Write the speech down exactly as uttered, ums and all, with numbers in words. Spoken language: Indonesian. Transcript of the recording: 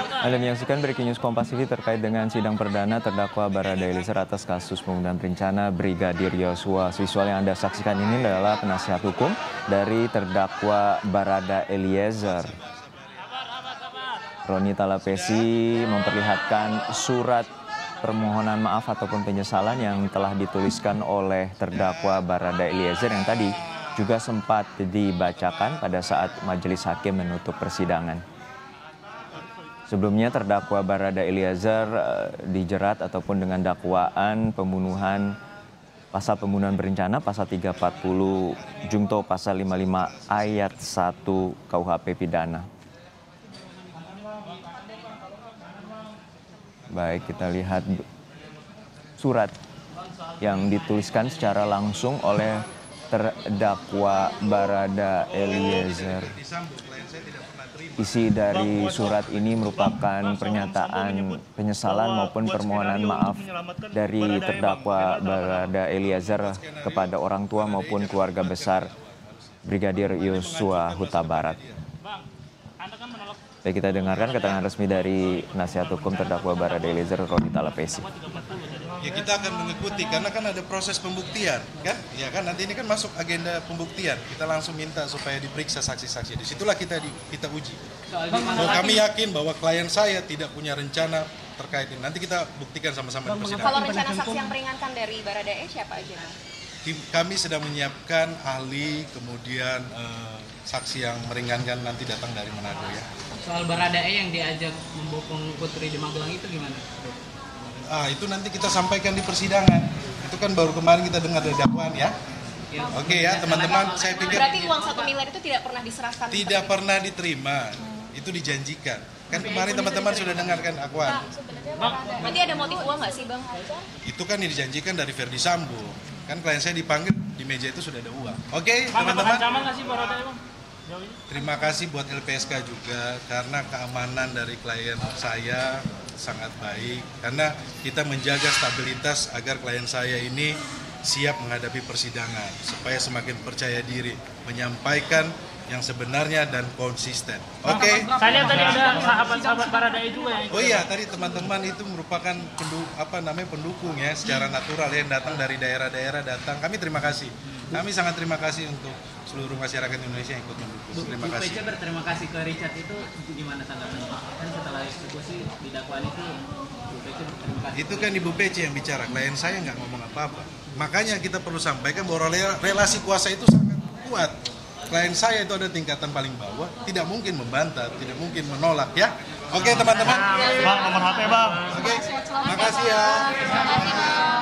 Anda menyaksikan Breaking News Kompas T V terkait dengan sidang perdana terdakwa Barada Eliezer atas kasus pembunuhan berencana Brigadir Yosua. Visual yang Anda saksikan ini adalah penasihat hukum dari terdakwa Barada Eliezer. Roni Talapesi memperlihatkan surat permohonan maaf ataupun penyesalan yang telah dituliskan oleh terdakwa Barada Eliezer yang tadi juga sempat dibacakan pada saat majelis hakim menutup persidangan. Sebelumnya terdakwa Barada Eliezer uh, dijerat ataupun dengan dakwaan pembunuhan pasal pembunuhan berencana pasal tiga ratus empat puluh Jungto pasal lima puluh lima ayat satu K U H P pidana. Baik, kita lihat surat yang dituliskan secara langsung oleh terdakwa Barada Eliezer. Isi dari surat ini merupakan pernyataan penyesalan maupun permohonan maaf dari terdakwa Barada Eliezer kepada orang tua maupun keluarga besar Brigadir Yosua Huta Barat. Baik, kita dengarkan keterangan resmi dari penasihat hukum terdakwa Barada Eliezer, Roni Talapesi. Ya, kita akan mengikuti karena kan ada proses pembuktian, kan? Ya kan, nanti ini kan masuk agenda pembuktian. Kita langsung minta supaya diperiksa saksi-saksi. Disitulah kita di, kita uji. Bahwa kami yakin bahwa klien saya tidak punya rencana terkait ini. Nanti kita buktikan sama-sama di persidangan. Kalau rencana saksi yang meringankan dari Barada E siapa aja? Kami sedang menyiapkan ahli, kemudian eh, saksi yang meringankan nanti datang dari Manado ya. Soal Barada E yang diajak membopong Putri di Magelang itu gimana? Ah, itu nanti kita sampaikan di persidangan. Itu kan baru kemarin kita dengar dari dakwaan ya. Ya. Oke ya teman-teman, saya pikir berarti uang satu miliar itu tidak pernah diserahkan? Tidak pernah diterima, hmm. itu dijanjikan. Kan kemarin teman-teman sudah dengarkan dakwaan. Berarti ada motif uang nggak sih Bang? Itu kan yang dijanjikan dari Verdi Sambo. Kan klien saya dipanggil, di meja itu sudah ada uang. Oke teman-teman. Terima kasih buat L P S K juga karena keamanan dari klien saya sangat baik, karena kita menjaga stabilitas agar klien saya ini siap menghadapi persidangan supaya semakin percaya diri menyampaikan yang sebenarnya dan konsisten. Oke. Okay? Saya lihat tadi ada sahabat-sahabat Barada E juga ya. Oh iya, tadi teman-teman itu merupakan pendukung, apa namanya pendukung ya, secara natural yang datang dari daerah-daerah datang. Kami terima kasih. Kami sangat terima kasih untuk seluruh masyarakat Indonesia yang ikut mendukung. Terima kasih. Bu P C berterima kasih ke Richard itu gimana tanggapannya? Kan setelah eksekusi di dakwaan itu Bu P C berterima kasih. Itu kan Ibu P C yang bicara, klien saya nggak ngomong apa-apa. Makanya kita perlu sampaikan bahwa relasi kuasa itu sangat kuat. Klien saya itu ada tingkatan paling bawah, tidak mungkin membantah, tidak mungkin menolak ya. Oke teman-teman. Bang, nomor H P Bang. Oke, makasih ya.